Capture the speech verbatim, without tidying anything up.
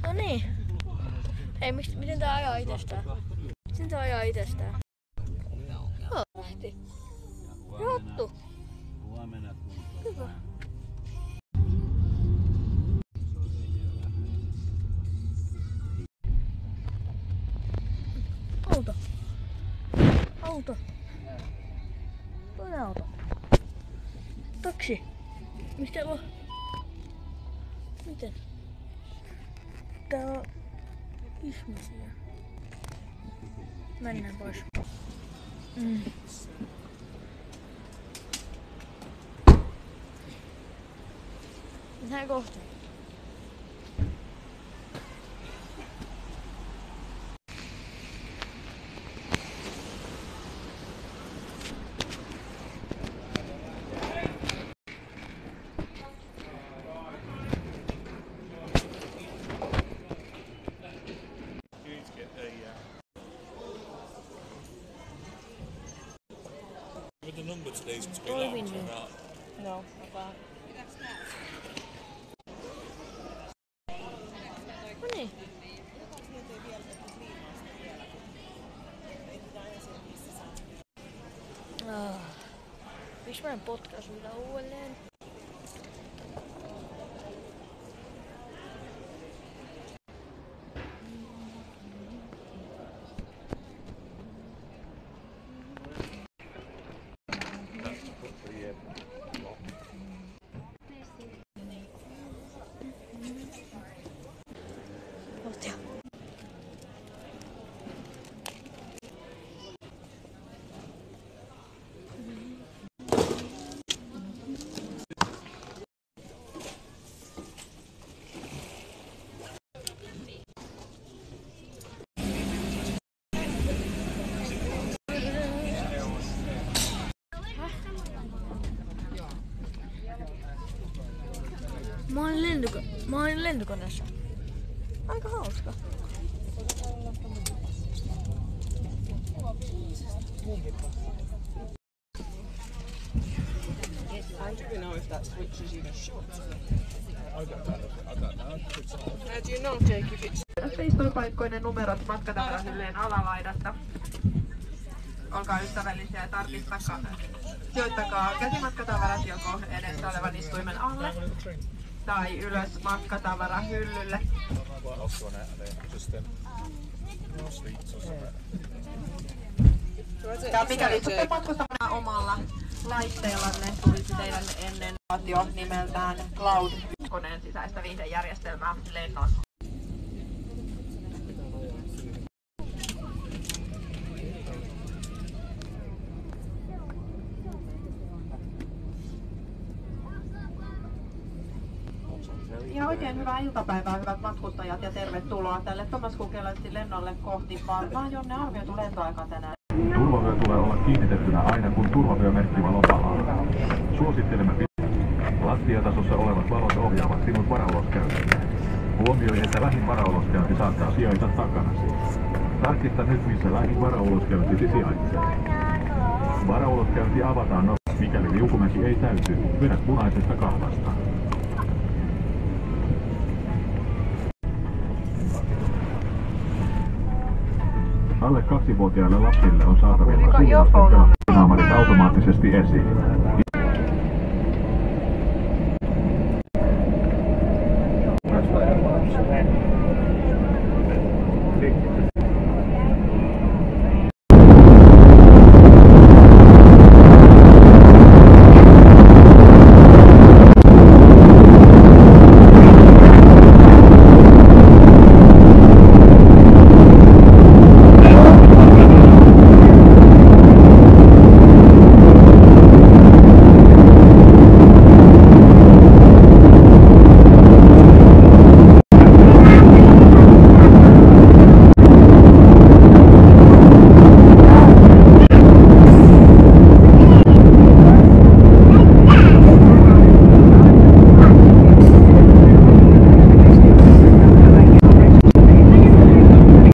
No niin. Hei, miksi, miten tää ajaa itsestään? Miten tää ajaa itsestään? Joo, lähti. Rottu. Hyvä. Auto. Auto. Toinen auto. Taksi. Mistä on? Miten? Täällä on ihmisiä. Mennään pois. Mm. Mennään kohta. With the number to these to be Toimin locked or nyt. not? No, vaan. No niin. Ah. Miksi mä en potkaisu vielä uudelleen? Valtio. Mä oon lentoko... Mä oon lentokoneessa. Aika hauska. How do we know if that switch is even shut? I don't know. I don't know. It's odd. How do you know, Jake, if it's... Istuinpaikkoinen numerot matkatavarahyllyjen alalaidasta. Olkaa ystävällisiä ja tarkistakaa. Sijoittakaa käsimatkatavarat joko edessä olevan istuimen alle tai ylös matkatavarahyllylle. Well, I'll go on out of there. Just then. No sweets or something. Ja mikäli istutte matkustamaan omalla laitteellanne, tulisi teidän ennen jo nimeltään Cloud koneen sisäistä viihdejärjestelmää lennon. Ja oikein hyvää iltapäivää, hyvät matkustajat, ja tervetuloa tälle Thomas Cook Airlinesin lennolle kohti Varmaan, jonne arvioitu lentoaika tänään. Turvavyö tulee olla kiinnitettynä aina, kun turvavyömerkkivalo palaa. Suosittelemme lattiatasossa olevat valot ohjaavat sinut varauloskäyntiin. Huomioi, että lähin varauloskäynti saattaa sijaita takanasi. Tarkista nyt, missä lähin varauloskäyntisi sijaitsee. Varauloskäynti avataan nopeasti, mikäli liukumäki ei täyty. Vedä punaisesta kahvasta. Alle kaksivuotiaille lapsille on saatavilla sulasten pelastusnaamarit automaattisesti esiin.